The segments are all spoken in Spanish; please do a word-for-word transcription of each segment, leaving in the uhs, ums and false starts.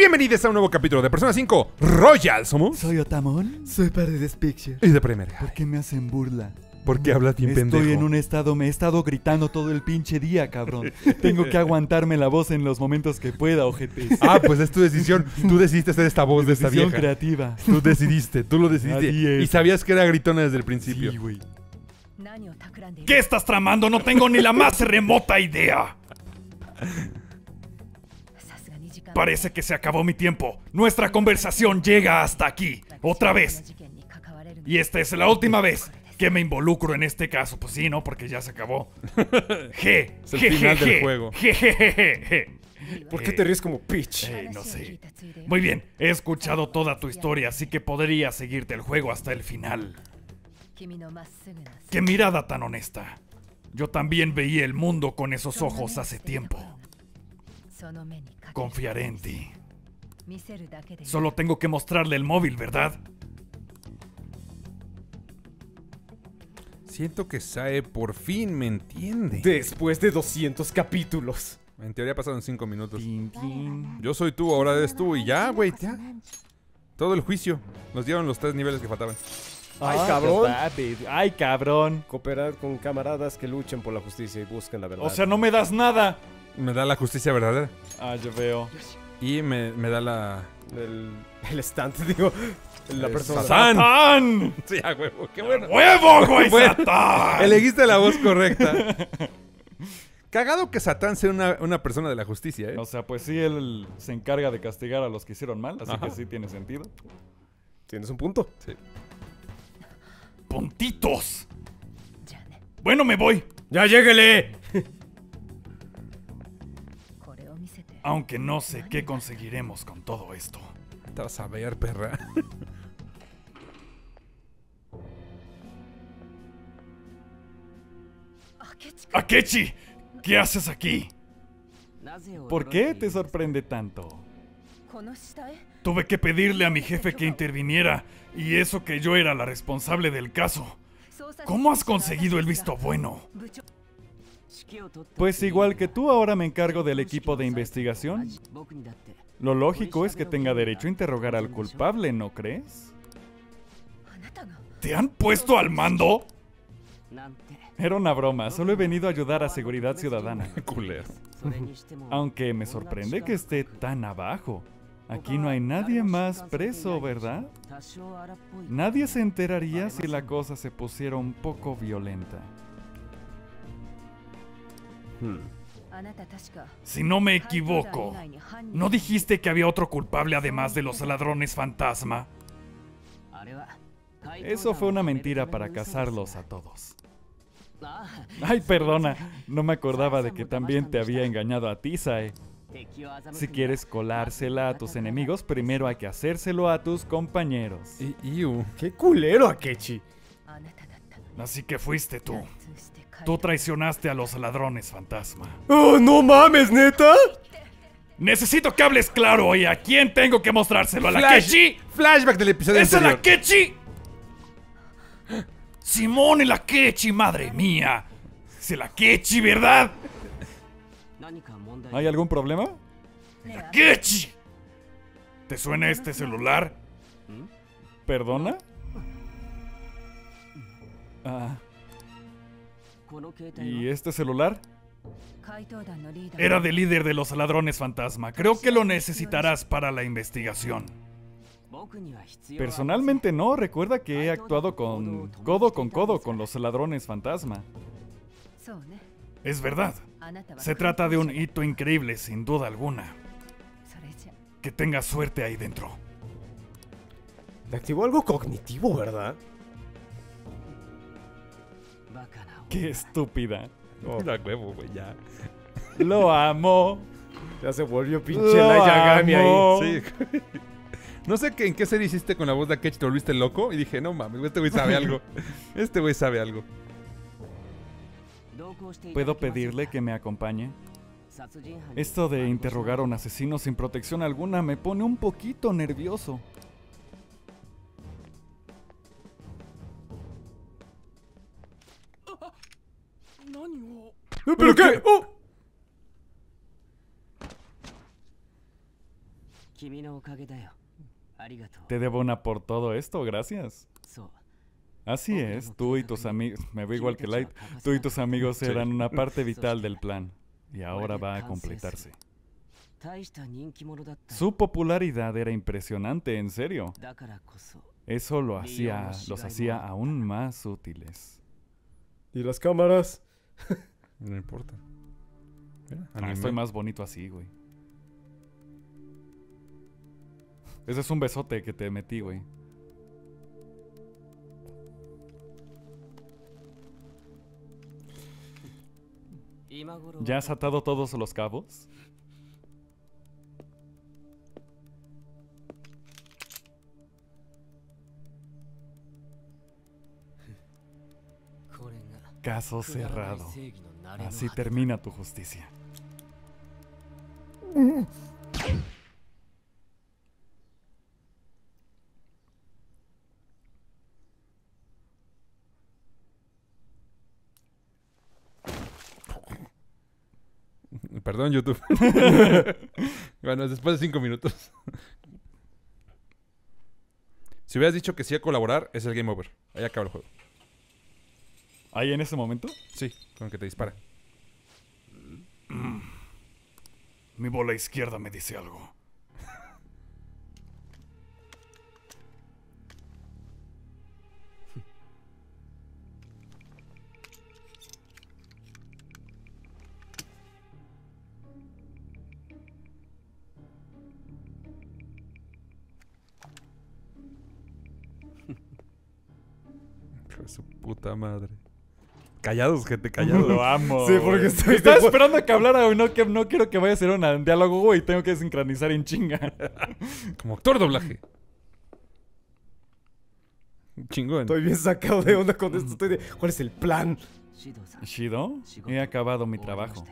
bienvenidos a un nuevo capítulo de Persona cinco Royal. ¿Somos? Soy Otamon. Soy Paredes Picture. Y de Premier. ¿Por qué me hacen burla? ¿Por qué hablas bien Estoy pendejo? en un estado, me he estado gritando todo el pinche día, cabrón. Tengo que aguantarme la voz en los momentos que pueda, ojetes. Ah, pues es tu decisión. Tú decidiste hacer esta voz de esta Decisión vieja. creativa. Tú decidiste, tú lo decidiste. Así es. Y sabías que era gritona desde el principio. Sí, güey. ¿Qué estás tramando? No tengo ni la más remota idea. Parece que se acabó mi tiempo. Nuestra conversación llega hasta aquí. Otra vez. Y esta es la última vez que me involucro en este caso. Pues sí, ¿no? Porque ya se acabó. Je, Es el je, final je, del je, juego. je, je, je, je. ¿Por qué te ríes como Peach? Eh, no sé. Muy bien, he escuchado toda tu historia, así que podría seguirte el juego hasta el final. ¡Qué mirada tan honesta! Yo también veía el mundo con esos ojos hace tiempo. Confiaré en ti. Solo tengo que mostrarle el móvil, ¿verdad? Siento que Sae por fin me entiende. Después de doscientos capítulos. En teoría pasaron cinco minutos. Tin, tin. Yo soy tú, ahora eres tú. Y ya, güey, ya. Todo el juicio. Nos dieron los tres niveles que faltaban. Ay, Ah, cabrón. papi. Ay, cabrón. Cooperar con camaradas que luchen por la justicia y busquen la verdad. O sea, no me das nada. Me da la justicia verdadera. Ah, yo veo. Y me, me da la... El, el estante, digo. La El persona. Satán. ¡Satán! Sí, a huevo, qué bueno. ¡Huevo, güey, Bueno, Satán! Elegiste la voz correcta. Cagado que Satán sea una, una persona de la justicia, ¿eh? O sea, pues sí, él se encarga de castigar a los que hicieron mal, así Ajá. que sí tiene sentido. Tienes un punto. Sí. ¡Puntitos! Bueno, me voy. ¡Ya lléguele! Aunque no sé qué conseguiremos con todo esto. Te vas a ver, perra. ¡Akechi! ¿Qué haces aquí? ¿Por qué te sorprende tanto? Tuve que pedirle a mi jefe que interviniera, y eso que yo era la responsable del caso. ¿Cómo has conseguido el visto bueno? Pues igual que tú, ahora me encargo del equipo de investigación. Lo lógico es que tenga derecho a interrogar al culpable, ¿no crees? ¿Te han puesto al mando? Era una broma, solo he venido a ayudar a Seguridad Ciudadana. Culero. Aunque me sorprende que esté tan abajo. Aquí no hay nadie más preso, ¿verdad? Nadie se enteraría si la cosa se pusiera un poco violenta. Hmm. Si no me equivoco, ¿no dijiste que había otro culpable además de los ladrones fantasma? Eso fue una mentira para cazarlos a todos. Ay, perdona, no me acordaba de que también te había engañado a ti, Sae. Si quieres colársela a tus enemigos, primero hay que hacérselo a tus compañeros. Y, iu. ¡Qué culero, Akechi! Así que fuiste tú. Tú traicionaste a los ladrones fantasma. ¡Oh, no mames, neta! Necesito que hables claro y a quién tengo que mostrárselo. ¿A la Flash- Akechi? Flashback del episodio ¿Es el anterior. Akechi? Simón el Akechi, madre mía. Es el Akechi, ¿verdad? ¿Hay algún problema? ¡Akechi! ¿Te suena este celular? ¿Perdona? Ah, ¿y este celular? Era del líder de los ladrones fantasma. Creo que lo necesitarás para la investigación. Personalmente no, recuerda que he actuado con codo con codo con los ladrones fantasma. Es verdad. Se trata de un hito increíble, sin duda alguna. Que tengas suerte ahí dentro. Le activó algo cognitivo, ¿verdad? ¡Qué estúpida! Oh, la huevo, güey, ya. ¡Lo amo! Ya se volvió pinche Lo la Yagami amo. ahí. Sí. No sé qué, en qué serie hiciste con la voz de Akechi, te volviste loco. Y dije, no mames, este güey sabe algo. Este güey sabe algo. ¿Puedo pedirle que me acompañe? Esto de interrogar a un asesino sin protección alguna me pone un poquito nervioso. ¿Pero qué? ¡Oh! Te debo una por todo esto, gracias. Así es, tú y tus amigos, me veo igual que Light, tú y tus amigos eran una parte vital del plan, y ahora va a completarse. Su popularidad era impresionante, en serio. Eso lo hacía, los hacía aún más útiles. ¿Y las cámaras? No importa. Mira, Ah, anime. estoy más bonito así, güey. Ese es un besote que te metí, güey. ¿Ya has atado todos los cabos? Caso cerrado. Así termina tu justicia. Perdón, YouTube. Bueno, después de cinco minutos. Si hubieras dicho que sí a colaborar, es el game over. Ahí acaba el juego. ¿Ahí en ese momento? Sí, con el que te dispara. Mi bola izquierda me dice algo. Hijo de su puta madre. Callados, gente, callados. Lo amo. Sí, porque estoy... Estaba esperando a que hablara, güey. No, que, no quiero que vaya a ser un diálogo, güey. Tengo que sincronizar en chinga. Como actor de doblaje. Chingón. Estoy bien sacado de onda con esto. Estoy de... ¿Cuál es el plan? ¿Shido? He acabado mi trabajo.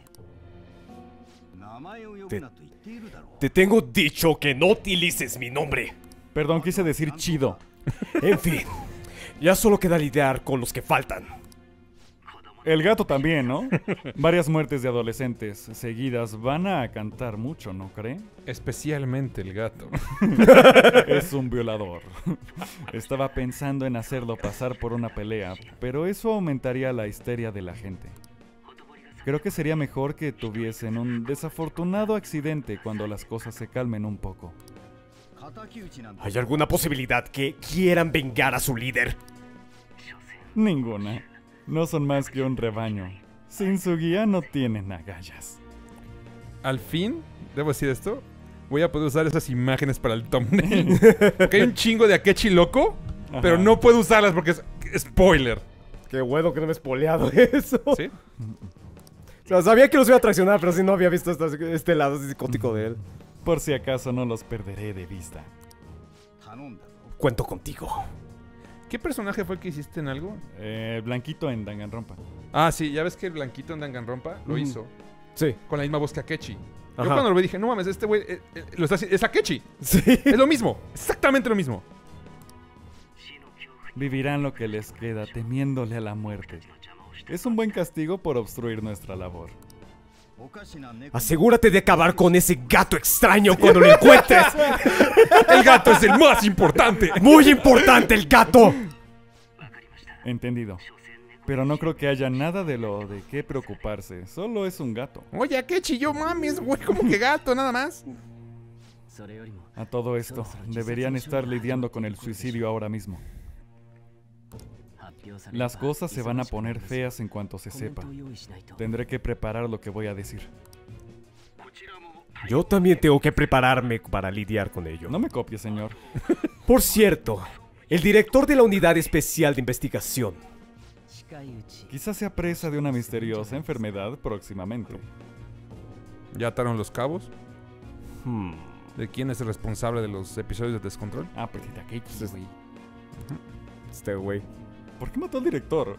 Te, te tengo dicho que no utilices mi nombre. Perdón, quise decir chido. En fin, ya solo queda lidiar con los que faltan. El gato también, ¿no? Varias muertes de adolescentes seguidas van a cantar mucho, ¿no cree? Especialmente el gato. Es un violador. Estaba pensando en hacerlo pasar por una pelea, pero eso aumentaría la histeria de la gente. Creo que sería mejor que tuviesen un desafortunado accidente cuando las cosas se calmen un poco. ¿Hay alguna posibilidad que quieran vengar a su líder? Ninguna. No son más que un rebaño. Sin su guía no tienen agallas. Al fin, debo decir esto, voy a poder usar esas imágenes para el thumbnail. Porque hay un chingo de Akechi loco, Ajá. pero no puedo usarlas porque es spoiler. Qué bueno que no me he spoileado eso. ¿Sí? O sea, sabía que los iba a traicionar, pero sí no había visto esta- este lado psicótico de él. Por si acaso no los perderé de vista. Cuento contigo. ¿Qué personaje fue el que hiciste en algo? Eh, Blanquito en Danganronpa. Ah, sí, ya ves que el blanquito en Danganronpa lo Mm. hizo Sí. con la misma voz que Akechi. Yo Ajá. cuando lo vi dije, no mames, este güey eh, eh, lo está haciendo- es Akechi. Sí. Es lo mismo, exactamente lo mismo. Vivirán lo que les queda temiéndole a la muerte. Es un buen castigo por obstruir nuestra labor. Asegúrate de acabar con ese gato extraño cuando lo encuentres. El gato es el más importante. Muy importante el gato. Entendido. Pero no creo que haya nada de lo de qué preocuparse. Solo es un gato. Oye, Akechi, yo mames, güey, como que gato, nada más. A todo esto, deberían estar lidiando con el suicidio ahora mismo. Las cosas se van a poner feas en cuanto se sepa. Tendré que preparar lo que voy a decir. Yo también tengo que prepararme para lidiar con ello. No me copie, señor. Por cierto, el director de la Unidad Especial de Investigación. Quizás sea presa de una misteriosa enfermedad próximamente. ¿Ya ataron los cabos? Hmm. ¿De quién es el responsable de los episodios de Descontrol? Ah, pues de Akechi, güey. Este güey. ¿Por qué mató al director?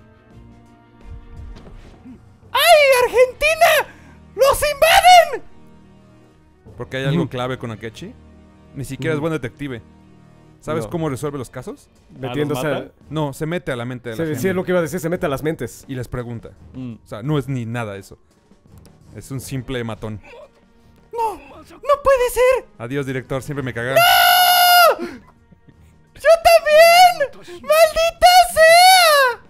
¡Ay, Argentina! ¡Los invaden! Porque hay algo clave con Akechi. Ni siquiera es buen detective. ¿Sabes No. cómo resuelve los casos? Metiéndose ¿los a... mata? No, se mete a la mente de la Sí, gente sí, es lo que iba a decir, se mete a las mentes. y les pregunta. Mm. O sea, no es ni nada eso. Es un simple matón. ¡No! ¡No puede ser! Adiós, director, siempre me caga. ¡Yo también! ¡Maldita sea!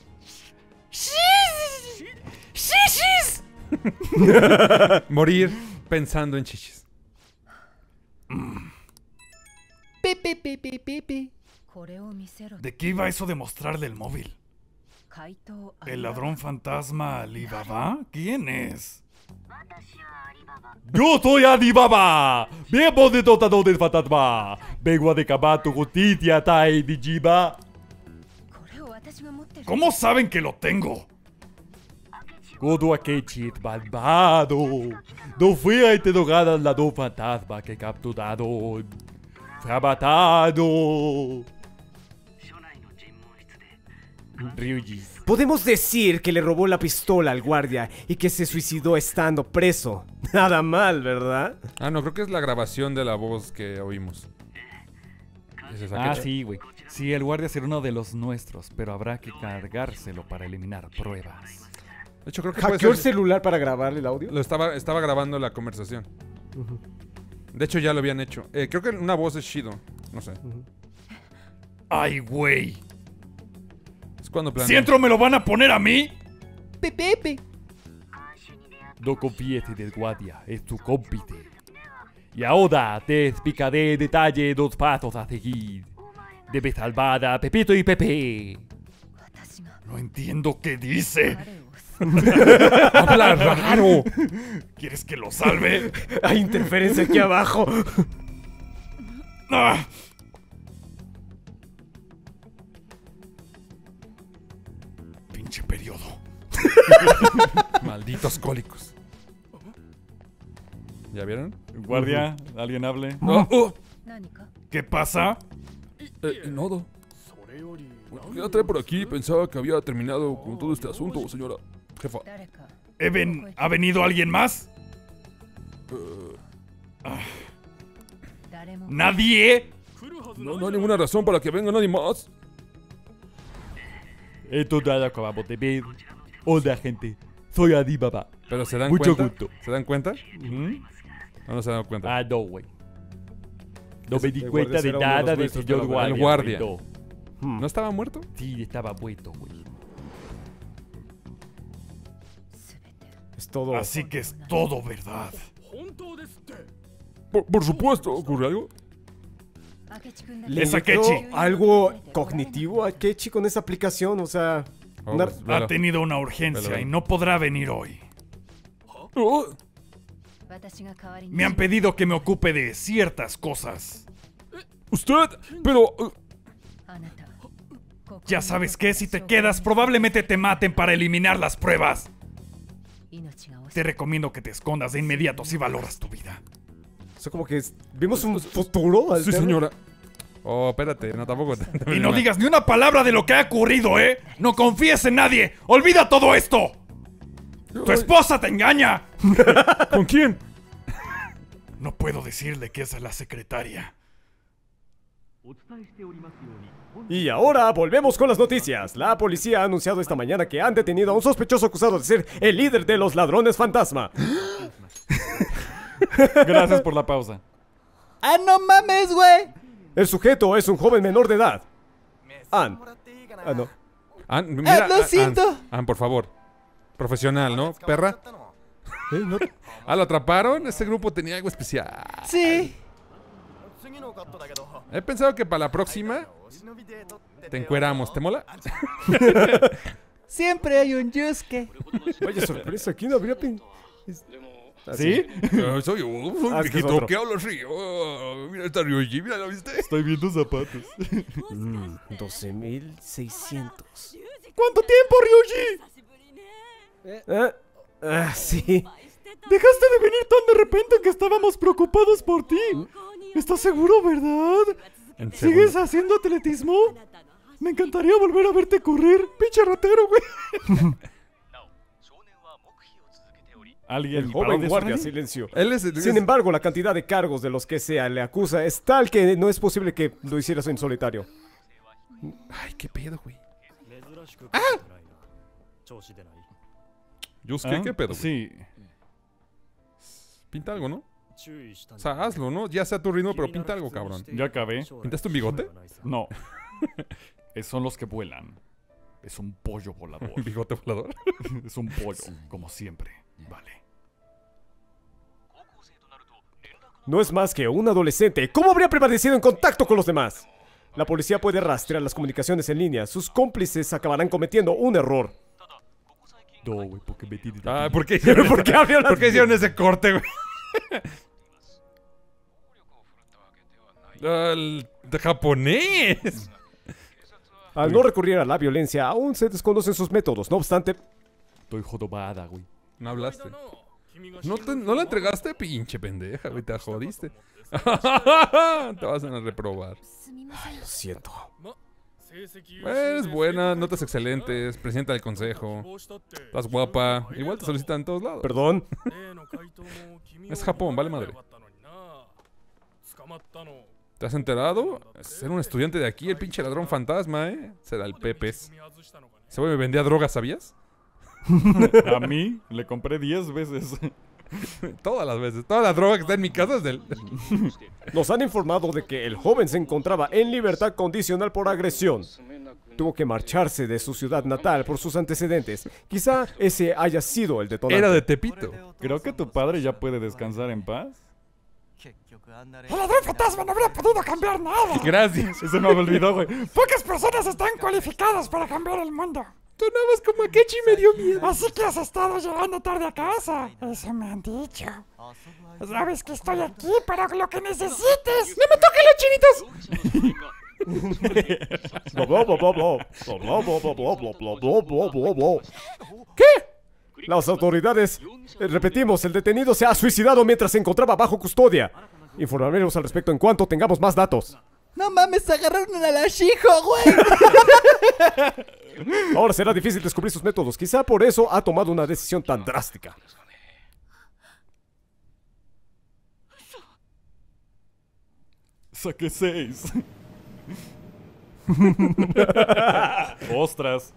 ¡Shis! ¡Shishis! Morir pensando en chichis. Pipi, pipi, pipi. ¿De qué iba eso de mostrarle el móvil? ¿El ladrón fantasma Alibaba? ¿Quién es? Yo soy Alibaba. Vengo de dotado del fantasma. Vengo a decabar tu justicia, Tai Dijiba. ¿Cómo saben que lo tengo? Godo Akechi es malvado. No fue a interrogar al ladrón fantasma que he capturado. Fue matado. Ryuji. Podemos decir que le robó la pistola al guardia y que se suicidó estando preso. Nada mal, ¿verdad? Ah, no, creo que es la grabación de la voz que oímos. ¿Es esa Ah, que- sí, güey. Sí, el guardia será uno de los nuestros, pero habrá que cargárselo para eliminar pruebas. De hecho, creo que puede ¿Hackeó el ser- celular para grabarle el audio? Lo estaba, estaba grabando la conversación. De hecho, ya lo habían hecho. Eh, creo que una voz es Shido. No sé. ¡Ay, güey! Es cuando ¿Si planean. entro me lo van a poner a mí? Pepepe. No confíes en el guardia, es tu cómplice. Y ahora te explicaré en detalle dos pasos a seguir. Debes salvar a Pepito y Pepe. No entiendo qué dice. ¡Habla raro! ¿Quieres que lo salve? Hay interferencia aquí abajo. ¡Ah! Pinche periodo. Malditos cólicos. ¿Ya vieron? Guardia, alguien hable. Oh, oh. ¿Qué pasa? Eh, Nodo. ¿Qué trae por aquí? Pensaba que había terminado con todo este asunto, señora jefa. ¿He ven- ¿Ha venido alguien más? Ah. ¿Nadie? No, no hay ninguna razón para que venga nadie más. Esto ya lo acabamos de ver. Hola, gente. Soy Alibaba. Pero se dan Mucho cuenta. gusto. ¿Se dan cuenta? ¿Mm? No, no se dan cuenta. Ah, no, güey. No me di El cuenta guardia de será uno de nada los del nuestros, señor pero- guardia. El guardia. güey, no. ¿No estaba muerto? Sí, estaba muerto, güey. Es todo. Así que es todo verdad. Por, por supuesto, ¿ocurre algo? ¿Le Es inyectó Akechi. algo cognitivo a Akechi con esa aplicación? O sea, Oh, una- pues, Ha velo. tenido una urgencia Velo. y no podrá venir hoy. Oh, Me han pedido que me ocupe de ciertas cosas. usted, pero... uh, Ya sabes que si te quedas probablemente te maten para eliminar las pruebas. Te recomiendo que te escondas de inmediato si valoras tu vida. eso como que es- vimos un futuro. sí, alterno. señora. Oh, espérate, no tampoco. Y no digas ni una palabra de lo que ha ocurrido, ¿eh? No confíes en nadie. ¡Olvida todo esto! ¡Tu esposa te engaña! ¿Con quién? No puedo decirle que es la secretaria. Y ahora volvemos con las noticias. La policía ha anunciado esta mañana que han detenido a un sospechoso acusado de ser el líder de los ladrones fantasma. Gracias por la pausa. ¡Ah, no mames, güey! El sujeto es un joven menor de edad. Ann. Ah, no. Ann, mira, lo Ann, siento. Ann, Ann, por favor. Profesional, ¿no? Perra. ¿Eh? ¿No? Ah, ¿lo atraparon? Ese grupo tenía algo especial. Sí. He pensado que para la próxima te encueramos. ¿Te mola? Siempre hay un Yusuke. Vaya sorpresa, ¿quién habría pen... es- Ah, ¿Sí? Eh, soy yo, soy Ah, un es que es viejito otro. que habla así. Oh, mira esta Ryuji, mira, ¿lo viste? Estoy viendo zapatos. Mm, doce mil seiscientos. ¿Cuánto tiempo, Ryuji? ¿Eh? Ah, sí. Dejaste de venir tan de repente que estábamos preocupados por ti. ¿Estás seguro, verdad? En ¿Sigues segundo. haciendo atletismo? Me encantaría volver a verte correr. Pinche ratero, güey. ¿Alguien El paró joven de guardia sonar? silenció. Él es, es- Sin embargo, la cantidad de cargos de los que se le acusa es tal que no es posible que lo hicieras en solitario. Ay, qué pedo, güey. ¿Ah? Yusuke, ¿qué pedo, güey? Sí. Pinta algo, ¿no? O sea, hazlo, ¿no? Ya sea tu ritmo, pero pinta algo, cabrón. Ya acabé. ¿Pintaste un bigote? No. Eh, Son los que vuelan. Es un pollo volador. ¿Un bigote volador? Es un pollo, como siempre. Vale. No es más que un adolescente. ¿Cómo habría permanecido en contacto con los demás? La policía puede rastrear las comunicaciones en línea. Sus cómplices acabarán cometiendo un error. No, güey, porque me tiene de Ah, aquí. ¿por qué hicieron, ¿Por qué abrieron las- ¿Por qué hicieron ese corte, güey? El de japonés. Al no recurrir a la violencia, aún se desconocen sus métodos. No obstante, Estoy jodobada, güey. No hablaste. ¿No, te- ¿No la entregaste, pinche pendeja, güey? Te jodiste. Te vas a reprobar. lo siento. Eres buena, notas excelentes, presidenta del consejo. Estás guapa. Igual te solicitan en todos lados. Perdón. Es Japón, vale madre. ¿Te has enterado? Ser un estudiante de aquí, el pinche ladrón fantasma, ¿eh? Será el Pepes. Ese güey me vendía drogas, ¿sabías? A mí le compré diez veces. Todas las veces. Toda la droga que está en mi casa es del... Nos han informado de que el joven se encontraba en libertad condicional por agresión. Tuvo que marcharse de su ciudad natal por sus antecedentes. Quizá ese haya sido el detonante. Era de Tepito. Creo que tu padre ya puede descansar en paz. El ladrón fantasma no habría podido cambiar nada. Gracias. Eso no me olvidó, güey. Pocas personas están cualificadas para cambiar el mundo. Sonabas como Akechi, me dio miedo. Así que has estado llegando tarde a casa. Eso me han dicho. Sabes que estoy aquí para lo que necesites. ¡No me toquen los chinitos! ¿Qué? Las autoridades... eh, Repetimos, el detenido se ha suicidado mientras se encontraba bajo custodia. Informaremos al respecto en cuanto tengamos más datos. No mames, agarraron a la Shijo, güey. Ahora será difícil descubrir sus métodos. Quizá por eso ha tomado una decisión tan drástica. Saqué seis. Ostras.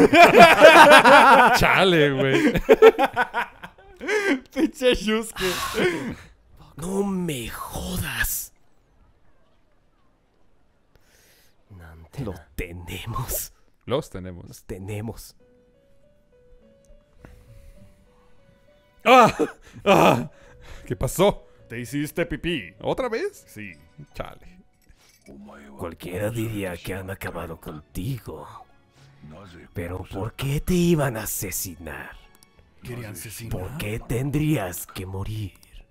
Chale, güey. Pinche Yusuke. No me jodas. Lo tenemos. Los tenemos. Los tenemos. ¡Ah! ¡Ah! ¿Qué pasó? ¿Te hiciste pipí? ¿Otra vez? Sí. Chale. Cualquiera diría que han acabado contigo. Pero ¿por qué te iban a asesinar? Querían asesinar. ¿Por qué tendrías que morir?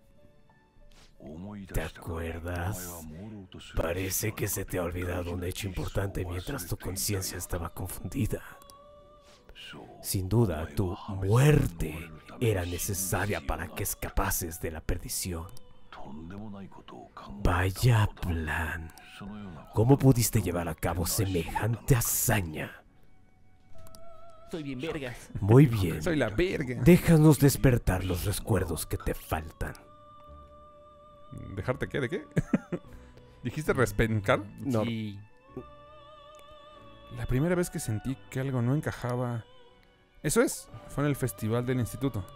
¿Te acuerdas? Parece que se te ha olvidado un hecho importante mientras tu conciencia estaba confundida. Sin duda, tu muerte era necesaria para que escapases de la perdición. Vaya plan. ¿Cómo pudiste llevar a cabo semejante hazaña? Soy bien vergas. Muy bien. Soy la verga. Déjanos despertar los recuerdos que te faltan. ¿Dejarte qué? ¿De qué? ¿Dijiste respencar? No. Sí. La primera vez que sentí que algo no encajaba... Eso es. Fue en el festival del instituto.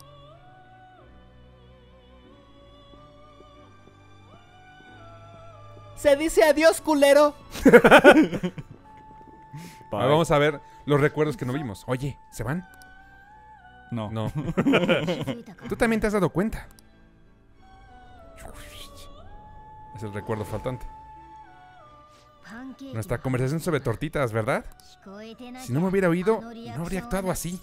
Se dice adiós, culero. Ahora vamos a ver los recuerdos que no vimos. Oye, ¿se van? No. No. Tú también te has dado cuenta. Es el recuerdo faltante. Nuestra conversación sobre tortitas, ¿verdad? Si no me hubiera oído, no habría actuado así.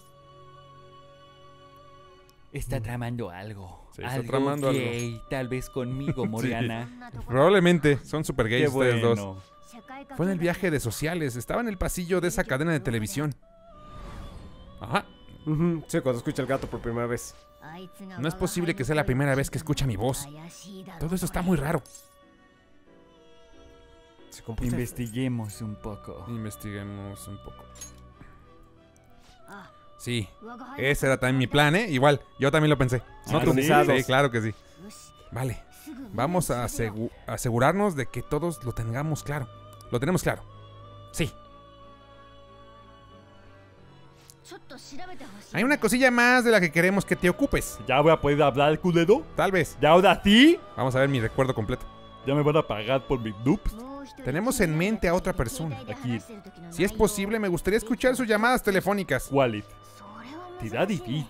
Está tramando algo. Sí, está algo tramando algo. gay, tal vez conmigo, Moriana. Probablemente. Son super gays Qué ustedes bueno. dos. Fue en el viaje de sociales. Estaba en el pasillo de esa cadena de televisión. Ajá. Ujú, sí, cuando escucha el gato por primera vez. No es posible que sea la primera vez que escucha mi voz. Todo eso está muy raro. Se comporta- Investiguemos un poco. Investiguemos un poco. Sí, ese era también mi plan, ¿eh? Igual, yo también lo pensé. ¿No tú? Sincronizados. Sí, claro que sí. Vale, vamos a asegu- asegurarnos de que todos lo tengamos claro. Lo tenemos claro. Sí. Hay una cosilla más de la que queremos que te ocupes. ¿Ya voy a poder hablar, culero? Tal vez. ¿Ya ahora sí? Vamos a ver mi recuerdo completo. ¿Ya me van a pagar por mis dupes? Tenemos en mente a otra persona. Aquí. Si es posible, me gustaría escuchar sus llamadas telefónicas. Wallet. Tira difícil.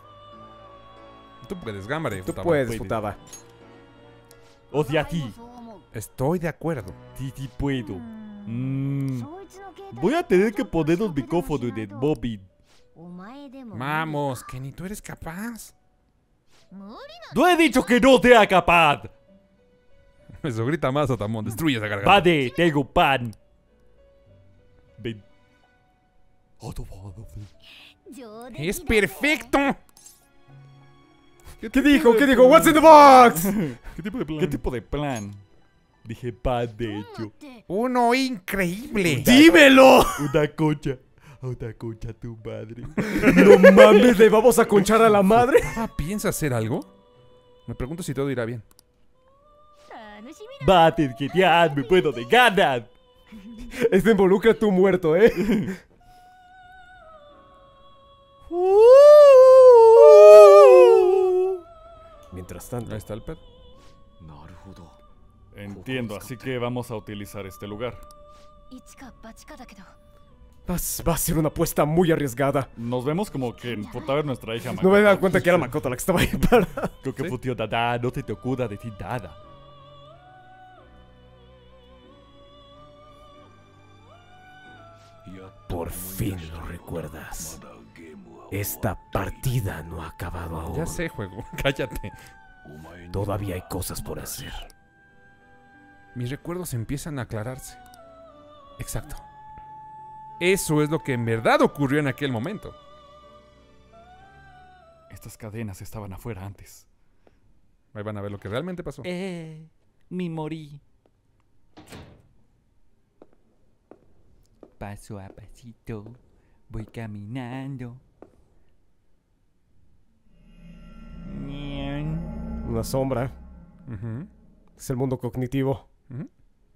Tú puedes, Gámbare. Tú Futaba. puedes, Futaba. O sea, sí. Estoy de acuerdo. Sí, sí puedo. Mm. Voy a tener que poner los micrófonos de Bobby. Vamos, que ni tú eres capaz. ¡No he dicho que no sea capaz! Eso grita más, Otamón. Destruye esa garganta. Vale, tengo pan. Ven. ¡Es perfecto! ¿Qué dijo? ¿Qué dijo? What's in the box? ¿Qué tipo de plan? ¿Qué tipo de plan? Dije pan, de hecho. ¡Uno increíble! ¡Dímelo! Una concha. Una concha a tu madre. No mames, ¿le vamos a conchar a la madre? Ah, ¿piensa hacer algo? Me pregunto si todo irá bien. Bates, que ya me puedo de ganas. Esto involucra a tu muerto, ¿eh? Mientras tanto. Ahí está el pet. Entiendo, así que vamos a utilizar este lugar. Vas- Va a ser una apuesta muy arriesgada. Nos vemos como que en Futaba es nuestra hija No me he dado cuenta que era Makoto la que estaba ahí parada. Creo que ¿Sí? Futio Dada, no te te ocurra decir nada. Por fin lo recuerdas. Esta partida no ha acabado aún. Ya sé, juego. Cállate. Todavía hay cosas por hacer. Mis recuerdos empiezan a aclararse. Exacto. Eso es lo que en verdad ocurrió en aquel momento. Estas cadenas estaban afuera antes. Ahí van a ver lo que realmente pasó. Eh, me morí. Paso a pasito, voy caminando. Ñan. Una sombra. Ujú, Es el mundo cognitivo. ujú.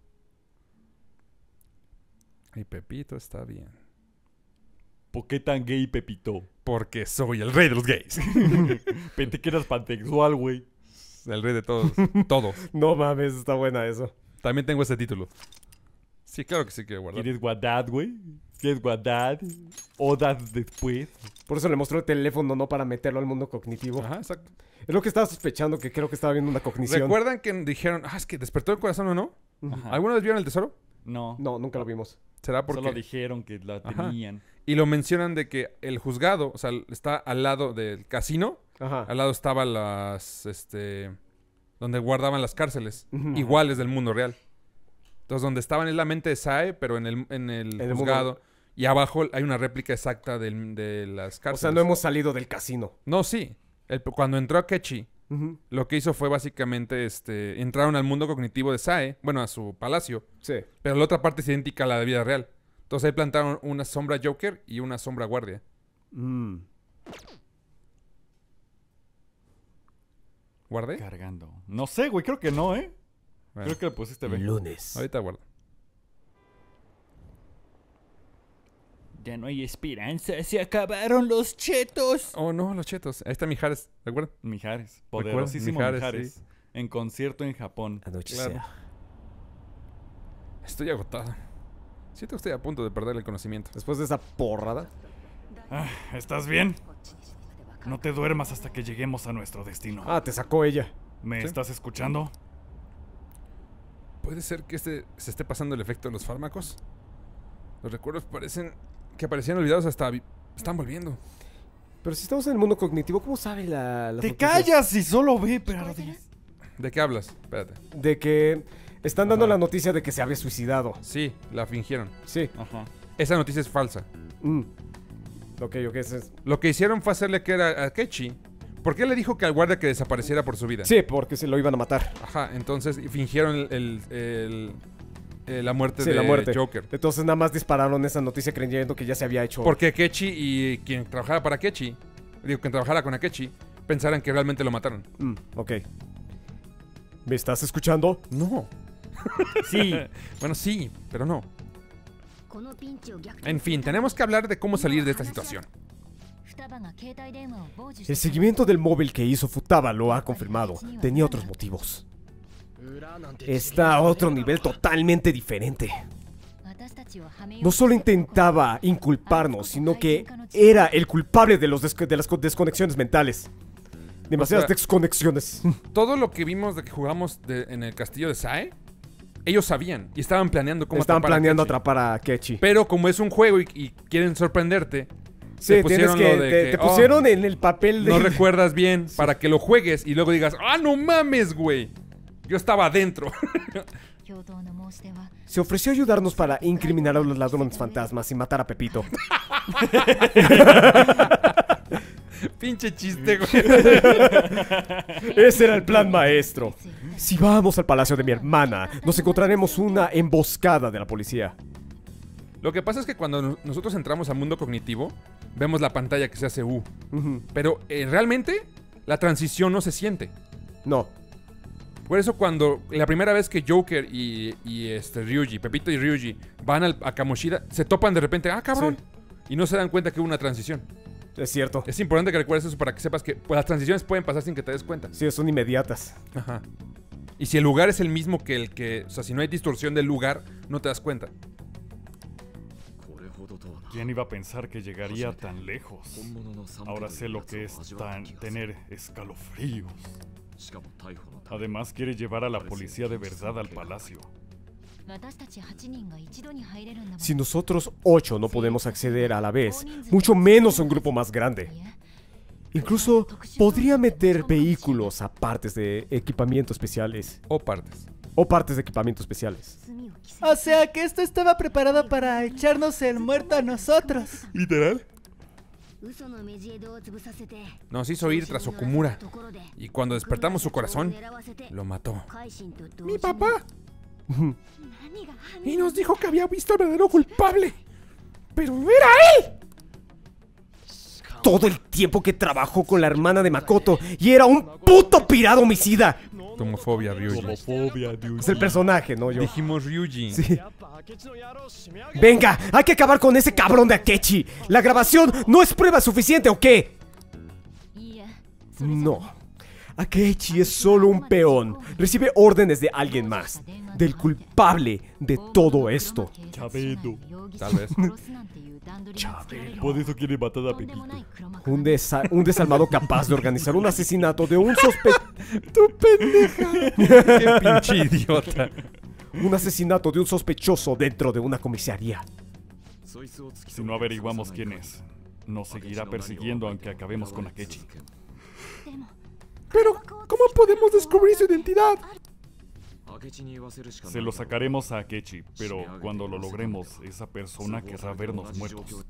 Y Pepito está bien. ¿Por qué tan gay, Pepito? Porque soy el rey de los gays. Pensé que eras pansexual, güey. El rey de todos. Todos. No mames, está buena eso. También tengo ese título. Sí, claro que sí quiero guardar. ¿Quieres guardar, güey? ¿Quieres guardar? ¿Horas después? Por eso le mostró el teléfono, no para meterlo al mundo cognitivo. Ajá, exacto. Es lo que estaba sospechando, que creo que estaba viendo una cognición. ¿Recuerdan que dijeron, ah, es que despertó el corazón o no? Ajá. ¿Alguna vez vieron el tesoro? No, No, nunca lo vimos. ¿Será porque...? solo dijeron que la Ajá. tenían. Y lo mencionan de que el juzgado, o sea, está al lado del casino. Ajá. Al lado estaban las, este... donde guardaban las cárceles. Ujú. Iguales del mundo real. Entonces, donde estaban es la mente de Sae, pero en el, en el En el juzgado. mundo- Y abajo hay una réplica exacta del- de las O cárceles. sea, no hemos salido del casino. No, sí. El- cuando entró Akechi, Ujú. lo que hizo fue básicamente, este... entraron al mundo cognitivo de Sae, bueno, a su palacio. Sí. Pero la otra parte es idéntica a la de vida real. Entonces ahí plantaron una sombra Joker y una sombra guardia. Mm. ¿Guardé? Cargando. No sé, güey, creo que no, ¿eh? Bueno, Creo que le pusiste B. Lunes. ahorita guardo. Ya no hay esperanza, se acabaron los chetos. Oh, no, los chetos. Ahí está Mijares, ¿recuerdan? Mijares, ¿Recuerdas? poderosísimo Mijares, Mijares. sí. En concierto en Japón. Anochecea. Claro. Estoy agotado. Siento que estoy a punto de perder el conocimiento. Después de esa porrada. Ah, ¿estás bien? No te duermas hasta que lleguemos a nuestro destino. Ah, te sacó ella. ¿Me ¿sí? estás escuchando? ¿Puede ser que este se esté pasando el efecto de los fármacos? Los recuerdos parecen que parecían olvidados hasta... vi- están volviendo. Pero si estamos en el mundo cognitivo, ¿cómo sabe la, las ¡Te noticias? callas y solo ve, pero... ¿De qué hablas? Espérate. De que están dando Ajá. la noticia de que se había suicidado. Sí, la fingieron. Sí. Ajá. Esa noticia es falsa. Mm. Ok, ok. ese es- Lo que hicieron fue hacerle que era a Akechi. ¿Por qué le dijo que al guardia que desapareciera por su vida? Sí, porque se lo iban a matar. Ajá, entonces fingieron el, el- el- eh, la muerte Sí, de la muerte. Joker. Entonces nada más dispararon esa noticia creyendo que ya se había hecho. Porque Akechi y quien trabajara para Akechi, digo, quien trabajara con Akechi, pensaran que realmente lo mataron. Mm, ok. ¿Me estás escuchando? No. Sí. Bueno, sí, pero no. En fin, tenemos que hablar de cómo salir de esta situación. El seguimiento del móvil que hizo Futaba lo ha confirmado. Tenía otros motivos. Está a otro nivel totalmente diferente. No solo intentaba inculparnos, sino que era el culpable de, los desco- de las desconexiones mentales. Demasiadas O sea, desconexiones. Todo lo que vimos de que jugamos de- en el castillo de Sae, ellos sabían y estaban planeando cómo Estaban atrapar a planeando Kechi. atrapar a Kechi. Pero como es un juego y, y quieren sorprenderte, Sí, te tienes pusieron que, lo de te, que, te oh, pusieron en el papel de... no recuerdas bien para que lo juegues y luego digas, ¡ah, no mames, güey! Yo estaba adentro. Se ofreció ayudarnos para incriminar a los ladrones fantasmas y matar a Pepito. Pinche chiste, güey. Ese era el plan maestro. Si vamos al palacio de mi hermana, nos encontraremos una emboscada de la policía. Lo que pasa es que cuando no- nosotros entramos al mundo cognitivo, vemos la pantalla que se hace U. Ujú. Pero eh, realmente la transición no se siente. No. Por eso cuando la primera vez que Joker y, y este Ryuji, Pepito y Ryuji van al, a Kamoshida, se topan de repente, ¡ah, cabrón! Y no se dan cuenta que hubo una transición. Es cierto. Es importante que recuerdes eso para que sepas que pues, las transiciones pueden pasar sin que te des cuenta. Sí, son inmediatas. Ajá. Y si el lugar es el mismo que el que... O sea, si no hay distorsión del lugar, no te das cuenta. ¿Quién iba a pensar que llegaría tan lejos? Ahora sé lo que es tan- tener escalofríos. Además quiere llevar a la policía de verdad al palacio. Si nosotros ocho no podemos acceder a la vez, mucho menos un grupo más grande. Incluso podría meter vehículos a partes de equipamiento especiales. O partes. O partes de equipamiento especiales. O sea que esto estaba preparado para echarnos el muerto a nosotros. ¿Literal? Nos hizo ir tras Okumura. Y cuando despertamos su corazón, lo mató. ¡Mi papá! Y nos dijo que había visto al verdadero culpable. ¡Pero era él! Todo el tiempo que trabajó con la hermana de Makoto y era un puto pirado homicida. Homofobia, Ryuji. Homofobia, dude. Es el personaje, no yo. Dijimos Ryuji. Sí. Venga, hay que acabar con ese cabrón de Akechi. ¿La grabación no es prueba suficiente o qué? No. Akechi es solo un peón. Recibe órdenes de alguien más. Del culpable de todo esto. Chabelo. Tal vez. Por eso quiere matar a Pepito. Un, desa- un desalmado capaz de organizar un asesinato de un sospe... ¡Tu pendeja! ¡Qué pinche idiota! Un asesinato de un sospechoso dentro de una comisaría. Si no averiguamos quién es, nos seguirá persiguiendo aunque acabemos con Akechi. Pero, ¿cómo podemos descubrir su identidad? Se lo sacaremos a Akechi, pero cuando lo logremos, esa persona querrá vernos muertos.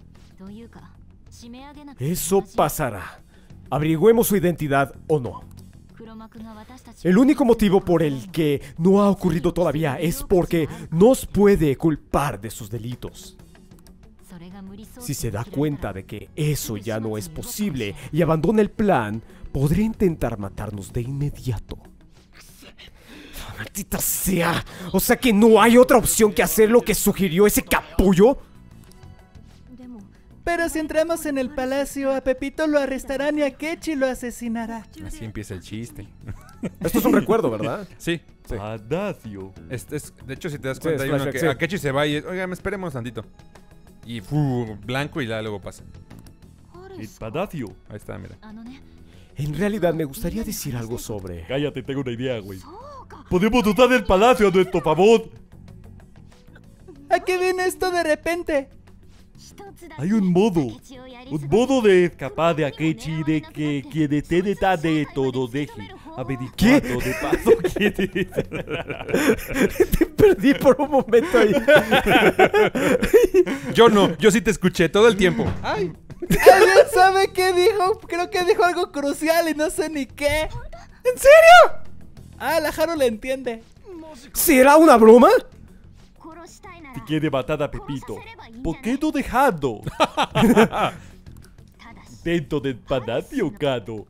Eso pasará. Averigüemos su identidad o no. El único motivo por el que no ha ocurrido todavía es porque nos puede culpar de sus delitos. Si se da cuenta de que eso ya no es posible y abandona el plan, podría intentar matarnos de inmediato. ¡Maldita sea! O sea que no hay otra opción que hacer lo que sugirió ese capullo. Pero si entramos en el palacio, a Pepito lo arrestarán y a Kechi lo asesinará. Así empieza el chiste. Esto es un recuerdo, ¿verdad? Sí. Sí. Padacio. Es, es- de hecho, si te das Sí, cuenta, es hay uno flashback, que sí. Akechi se va y es, oigan, esperemos tantito. Y fu, blanco y ya luego pasa. El Padacio. Ahí está, mira. En realidad me gustaría decir algo sobre... Cállate, tengo una idea, güey. Podemos usar el palacio a nuestro favor. ¿A qué viene esto de repente? Hay un modo. Un modo de escapar de Akechi de que quien esté detrás de todo deje. ¿Qué? Averiguando de paso quién es. Te perdí por un momento ahí. Yo no, yo sí te escuché todo el tiempo. Ay. ¿Alguien sabe qué dijo? Creo que dijo algo crucial y no sé ni qué. ¿En serio? Ah, la Haru le entiende. ¿Será una broma? Si quiere matar a Pepito, ¿por qué no dejando? Dentro del palacio, Kado.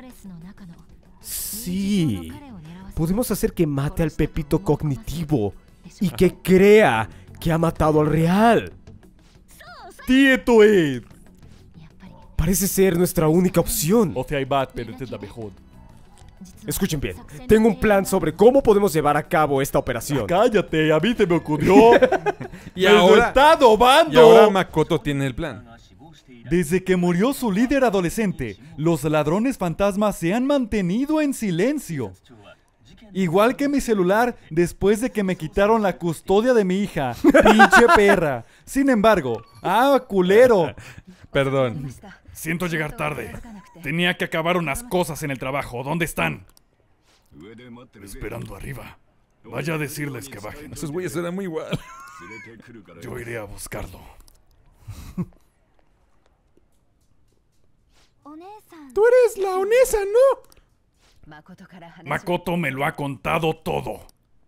Sí. Podemos hacer que mate al Pepito cognitivo y que crea que ha matado al real. ¡Tieto es! Parece ser nuestra única opción. O sea, hay bat, pero esta es la mejor. Escuchen bien, tengo un plan sobre cómo podemos llevar a cabo esta operación. Cállate, a mí se me ocurrió. Y ¡Me ahora, está y ahora dobando! Makoto tiene el plan. Desde que murió su líder adolescente, los ladrones fantasmas se han mantenido en silencio. Igual que mi celular después de que me quitaron la custodia de mi hija. Pinche perra. Sin embargo, ¡ah, culero! Perdón. Siento llegar tarde. Tenía que acabar unas cosas en el trabajo. ¿Dónde están? Esperando arriba. Vaya a decirles que bajen. Esos güeyes eran muy igual. Yo iré a buscarlo. Tú eres la Onesa, ¿no? Makoto me lo ha contado todo.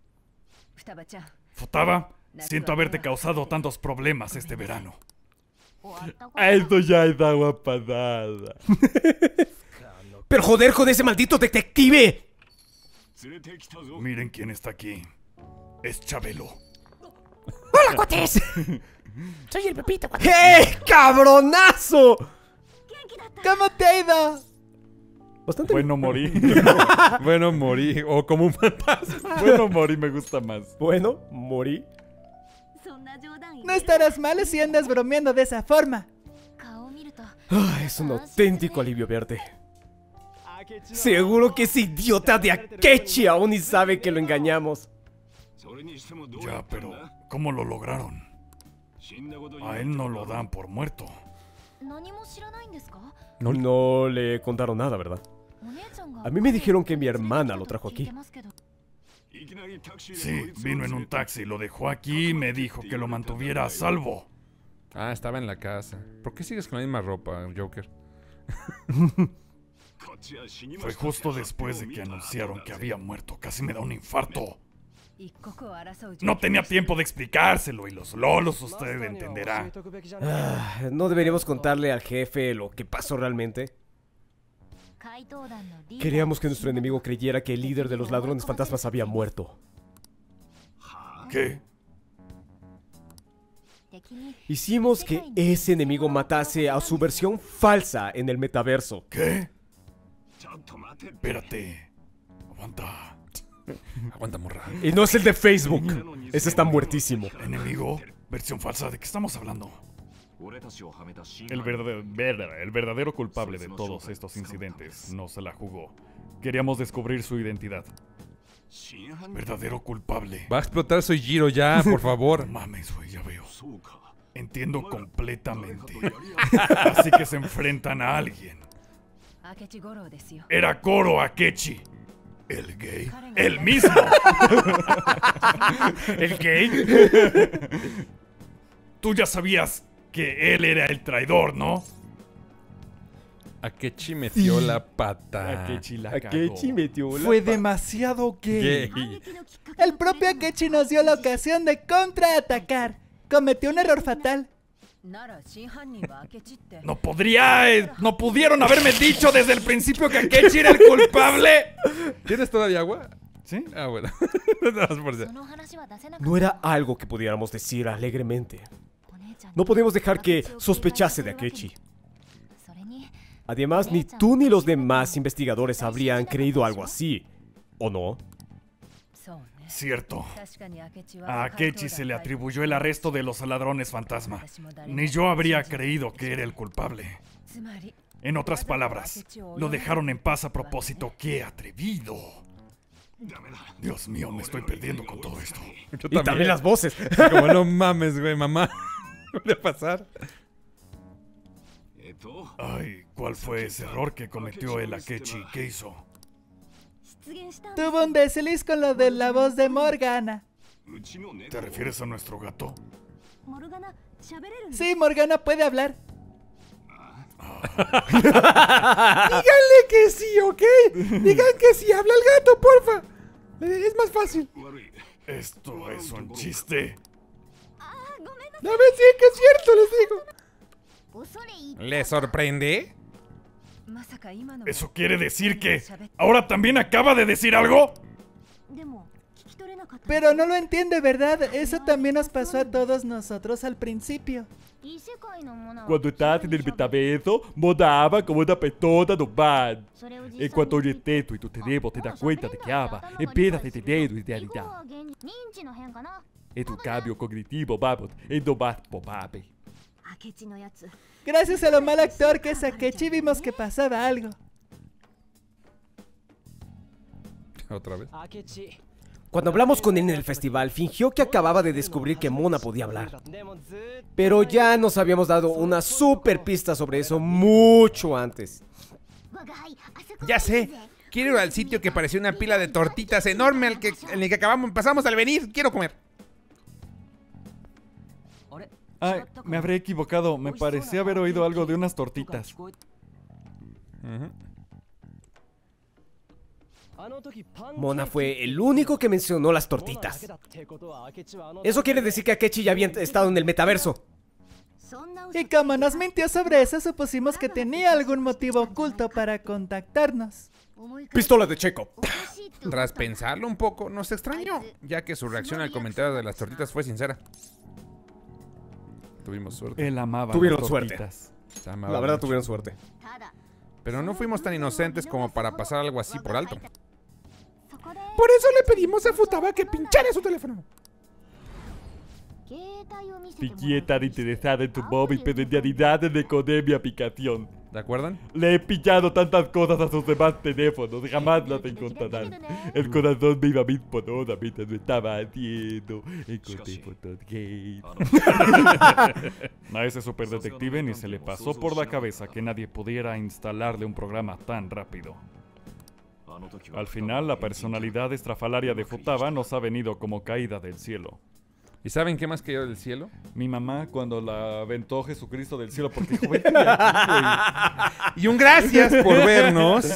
Futaba, siento haberte causado tantos problemas este verano. Eso ya es agua pasada. ¡Pero joder con ese maldito detective! Miren quién está aquí. Es Chabelo. ¡Hola, cuates! Soy el Pepito, cuates. ¡Eh, cabronazo! ¿Cómo te ha ido? Bastante Bueno, morí. Bueno, morí. O como un fantasma. Bueno, morí me gusta más. bueno, morí. No estarás mal si andas bromeando de esa forma. Ah, es un auténtico alivio verte. Seguro que ese idiota de Akechi aún ni sabe que lo engañamos. Ya, pero ¿cómo lo lograron? A él no lo dan por muerto. No, no le contaron nada, ¿verdad? A mí me dijeron que mi hermana lo trajo aquí. Sí, vino en un taxi, lo dejó aquí y me dijo que lo mantuviera a salvo. Ah, estaba en la casa. ¿Por qué sigues con la misma ropa, Joker? Fue justo después de que anunciaron que había muerto. Casi me da un infarto. No tenía tiempo de explicárselo y los lolos usted entenderá. Ah, ¿no deberíamos contarle al jefe lo que pasó realmente? Queríamos que nuestro enemigo creyera que el líder de los ladrones fantasmas había muerto. ¿Qué? Hicimos que ese enemigo matase a su versión falsa en el metaverso. ¿Qué? Espérate. Aguanta. Aguanta, morra. Y no es el de Facebook. Ese está muertísimo. ¿Enemigo? ¿Versión falsa? ¿De qué estamos hablando? El verdadero, el verdadero culpable de todos estos incidentes no se la jugó. Queríamos descubrir su identidad. ¿Verdadero culpable? Va a explotar Soy Jiro ya, por favor. No mames, güey, ya veo. Entiendo completamente. Así que se enfrentan a alguien. Era Goro Akechi. ¿El gay? ¡El mismo! ¿El gay? Tú ya sabías que él era el traidor, ¿no? Akechi metió la pata. Akechi la cagó. Akechi metió la Fue pa- demasiado gay. Gay. El propio Akechi nos dio la ocasión de contraatacar. Cometió un error fatal. No podría... eh, no pudieron haberme dicho desde el principio que Akechi era el culpable. ¿Tienes todavía agua? ¿Sí? Ah, bueno. Nada más por si- No era algo que pudiéramos decir alegremente. No podíamos dejar que sospechase de Akechi. Además, ni tú ni los demás investigadores habrían creído algo así, ¿o no? Cierto. A Akechi se le atribuyó el arresto de los ladrones fantasma. Ni yo habría creído que era el culpable. En otras palabras, lo dejaron en paz a propósito. ¡Qué atrevido! Dios mío, me estoy perdiendo con todo esto. Yo Y también las voces. Como no mames, güey, mamá. ¿Qué va a pasar? Ay, ¿cuál fue ese error que cometió el Akechi? ¿Qué hizo? Tuvo un desliz con lo de la voz de Morgana. ¿Te refieres a nuestro gato? Sí, Morgana puede hablar. Díganle que sí, ¿ok? Digan que sí, habla el gato, porfa. Eh, Es más fácil. Esto es un chiste. No me sí que es cierto, les digo. ¿Le sorprende? ¿Eso quiere decir que ahora también acaba de decir algo? Pero no lo entiende, ¿verdad? Eso también nos pasó a todos nosotros al principio. Quando estás nel metaverso, Mona como una persona normal. E quando ogni tempo in tu tempo ti dà cuenta di che ama e piena di dinero in realtà. E tu cambio cognitivo, vamos, es lo más probable. Gracias a lo mal actor que es Akechi vimos que pasaba algo. Otra vez. Cuando hablamos con él en el festival, fingió que acababa de descubrir que Mona podía hablar. Pero ya nos habíamos dado una super pista sobre eso mucho antes. Ya sé. Quiero ir al sitio que parecía una pila de tortitas enorme al que, en el que acabamos, pasamos al venir. Quiero comer. Ay, me habré equivocado. Me parecía haber oído algo de unas tortitas. Uh-huh. Mona fue el único que mencionó las tortitas. Eso quiere decir que Akechi ya había estado en el metaverso. Y como nos mintió sobre eso, supusimos que tenía algún motivo oculto para contactarnos. Pistola de Checo. Tras pensarlo un poco, nos extrañó, ya que su reacción al comentario de las tortitas fue sincera. Tuvimos suerte. Él amaba Tuvieron las suerte. tortitas. Se amaba La verdad mucho. tuvieron suerte. Pero no fuimos tan inocentes como para pasar algo así por alto. Por eso le pedimos a Futaba que pinchara su teléfono. Piqui tan interesada en tu móvil, pero en realidad le codé mi aplicación. ¿De acuerdan? Le he pillado tantas cosas a sus demás teléfonos, jamás las encontrarán. El corazón me iba a mil por hora mientras lo estaba haciendo. Encontré fotos gay. A ese superdetective ni se le pasó por la cabeza que nadie pudiera instalarle un programa tan rápido. Al final, la personalidad estrafalaria de Futaba nos ha venido como caída del cielo. ¿Y saben qué más cayó del cielo? Mi mamá cuando la aventó Jesucristo del cielo porque dijo, vete de aquí, güey. Y un gracias por vernos.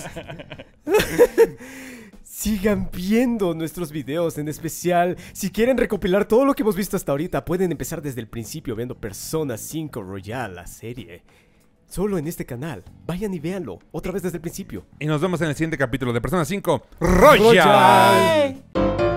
Sigan viendo nuestros videos, en especial si quieren recopilar todo lo que hemos visto hasta ahorita, pueden empezar desde el principio viendo Persona cinco Royal, la serie. Solo en este canal. Vayan y véanlo, otra vez desde el principio. Y nos vemos en el siguiente capítulo de Persona cinco Royal. Royal.